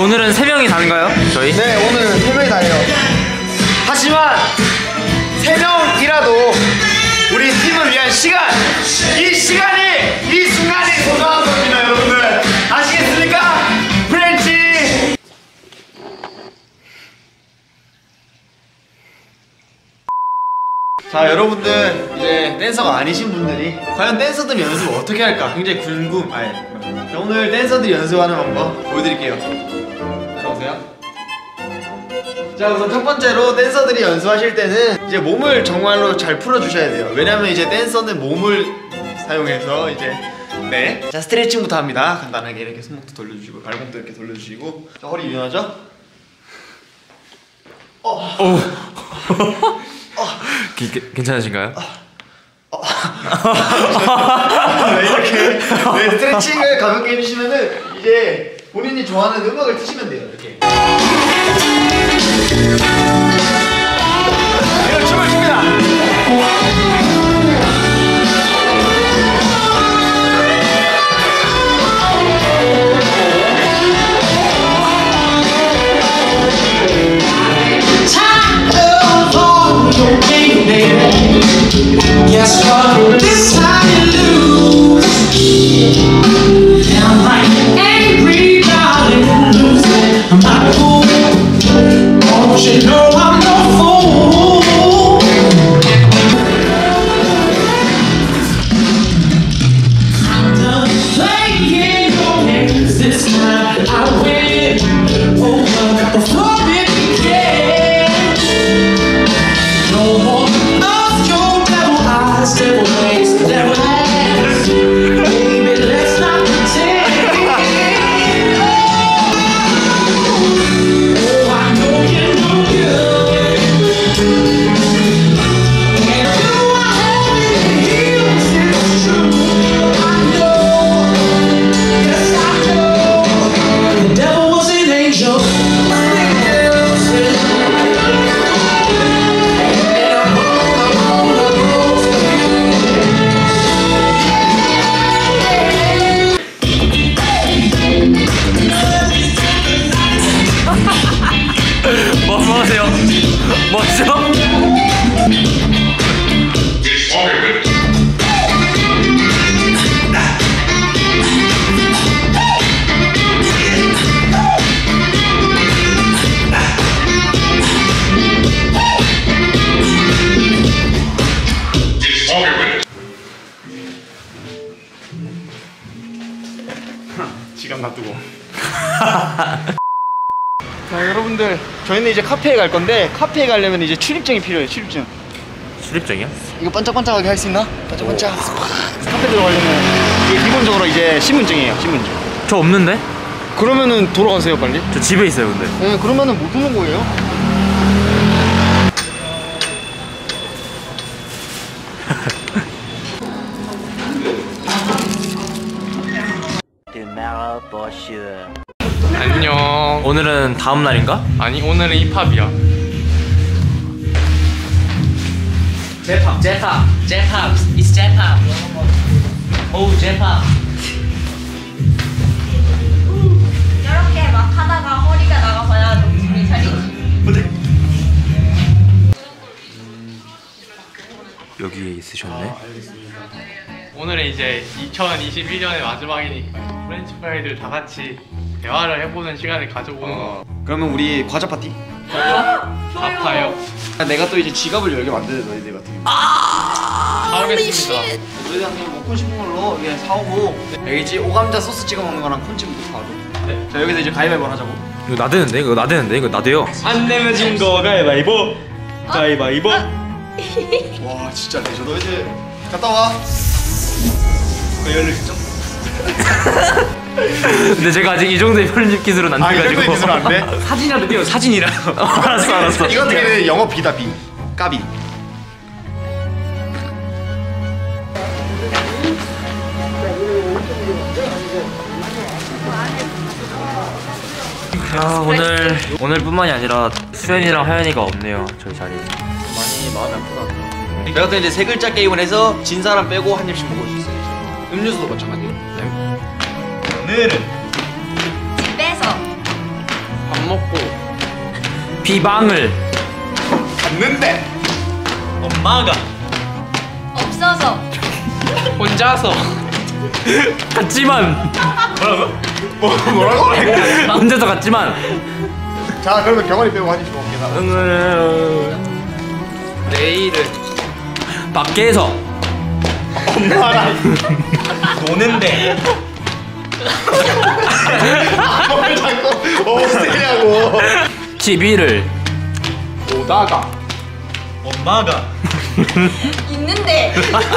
오늘은 3명이 다인가요? 저희? 네, 오늘은 3명이 다예요. 하지만 3명이라도 우리 팀을 위한 시간, 이 시간이, 이 순간이 소중한 겁니다, 여러분들. 아시겠습니까? 프렌치! 자, 여러분들 이제 댄서가 아니신 분들이 과연 댄서들 연습을 어떻게 할까 굉장히 자, 오늘 댄서들이 연습하는 방법 보여드릴게요. 따라오세요. 자, 우선 첫 번째로 댄서들이 연습하실 때는 이제 몸을 정말로 잘 풀어주셔야 돼요. 왜냐면 이제 댄서는 몸을 사용해서 이제 자, 스트레칭부터 합니다. 간단하게 이렇게 손목도 돌려주시고 발목도 이렇게 돌려주시고. 자, 허리 유연하죠? 괜찮으신가요? 이렇게 스트레칭을 가볍게 해주시면은 이제 본인이 좋아하는 음악을 트시면 돼요. 이렇게. 이런 춤을 춥니다. Guess what? This time you lose. I'm like angry darling, losing. I'm not cool. Don't you know I'm no fool? I'm done playing your games. This time I win over the forbidden game. No more. Devil ways, devil hands. Baby, let's not pretend. Oh, I know you know good. And do I have any heels? It's true. I know, yes I know. The devil was an angel. 뭐 하세요? 뭐죠? 시간 놔두고. 자, 여러분들 저희는 이제 카페에 갈 건데 카페에 가려면 이제 출입증이 필요해요. 출입증. 출입증이요? 이거 반짝반짝하게 할 수 있나? 반짝반짝. 카페 들어가려면 이게 기본적으로 이제 신분증이에요. 신분증. 저 없는데? 그러면은 돌아가세요 빨리. 저 집에 있어요 근데. 네, 그러면은 못 오는 거예요. 안녕. 오늘은 다음 날인가? 아니, 오늘은 힙합이야. J-pop, it's J-pop. Oh, J-pop. 이렇게 막 하다가 허리가 나가서야 정신이 차리지. 여기에 있으셨네. 오늘은 이제 2021년의 마지막이니까 프렌치 프라이들 다 같이 대화를 해보는 시간을 가져보는 거. 그러면 우리 과자 파티? 아파요. 내가 또 이제 지갑을 열게 만드는 너희들 같은 경우. 사오겠습니다. 너희들 그냥 먹고 싶은 걸로 이게 사오고. 여기지 오감자 소스 찍어 먹는 거랑 콘치부터 사오고. 네. 자, 여기서 이제 가위바위보 하자고. 이거 나대는데? 이거 나대는데? 이거 나대요. 안 내면 진 거 가위바위보. 가위바위보. 와, 진짜 내줘. 너희들 갔다 와. 열을 좀. 근데 제가 아직 이 정도의 편집 기술은 안 돼가지고. 이 정도의 기술은 안 돼? 사진이라도 띄워. 사진이라도. 알았어. 이거 어떻게 돼? 영어 비다 비. 까비. 아, 오늘뿐만이 아니라 수현이랑 하연이가 없네요. 저희 자리에. 많이 마음이 아프다. 제가 그때 이제 세 글자 게임을 해서 진 사람 빼고 한 입씩 먹을 수 있어요. 이제. 음료수도 마찬가지예요. 오늘은 집에서 비방을. 갔는데 엄마가 없어서. 혼자서 갔지만. 뭐라고? 혼자서 갔지만. 자 그러면 경원이 빼고 한입 먹겠다. 내일은 밖에서. 엄마랑 노는데 뭘 자꾸 없애냐고. TV를. 오다가 엄마가 있는데.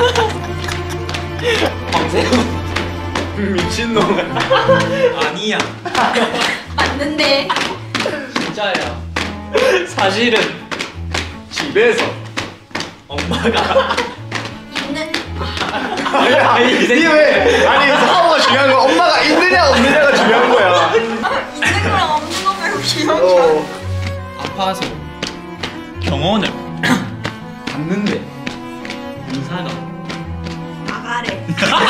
미친놈. 아니야 맞는데. 진짜야 사실은 집에서 엄마가 있는. 왜? 아니 사고가 중요한 거 엄마가 있느냐 없느냐가 중요한 거야. 있는 거랑 없는 거 말고 기억이 아파서 병원을 갔는데 의사가 나가래.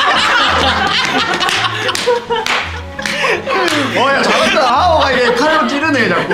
야 잘한다. 하오가 이게 칼로 찌르네 자꾸.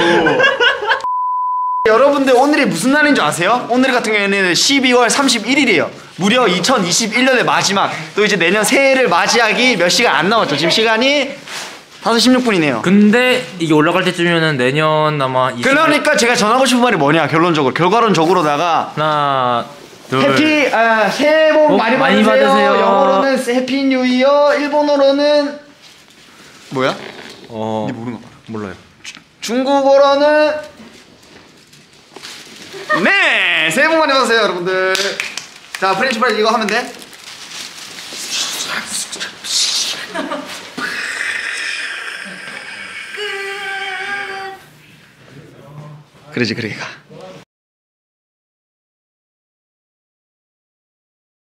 여러분들 오늘이 무슨 날인 줄 아세요? 오늘 같은 경우에는 12월 31일이에요. 무려 2021년의 마지막. 또 이제 내년 새해를 맞이하기 몇 시간 안 남았죠. 지금 시간이 5시 16분이네요. 근데 이게 올라갈 때쯤이면은 내년 아마 그러니까 제가 전하고 싶은 말이 뭐냐 결과론적으로다가 하나 둘 해피 새해 복 많이 많이 받으세요. 받으세요. 영어로는 해피 뉴 이어, 일본어로는 뭐야? 어 니 모르는 거 봐. 몰라요. 중국어로는 네! 새해 복 많이 받으세요 여러분들. 자 프렌치 프라이 이거 하면 돼. 그러지 그래 가.